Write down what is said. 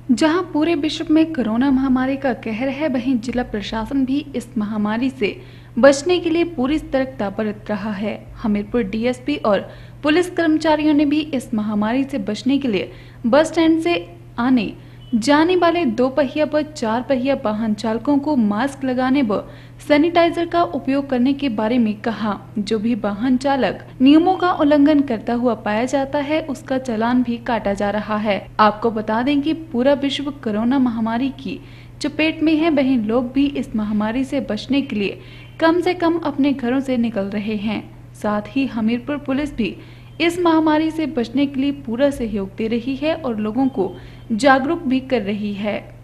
जहां पूरे विश्व में कोरोना महामारी का कहर है, वहीं जिला प्रशासन भी इस महामारी से बचने के लिए पूरी सतर्कता बरत रहा है। हमीरपुर डीएसपी और पुलिस कर्मचारियों ने भी इस महामारी से बचने के लिए बस स्टैंड से आने जाने वाले 2 पहिया व 4 पहिया वाहन चालकों को मास्क लगाने व सैनिटाइजर का उपयोग करने के बारे में कहा। जो भी वाहन चालक नियमों का उल्लंघन करता हुआ पाया जाता है, उसका चालान भी काटा जा रहा है। आपको बता दें कि पूरा विश्व कोरोना महामारी की चपेट में है, वहीं लोग भी इस महामारी से बचने के लिए कम से कम अपने घरों से निकल रहे हैं। साथ ही हमीरपुर पुलिस भी इस महामारी से बचने के लिए पूरा सहयोग दे रही है और लोगों को जागरूक भी कर रही है।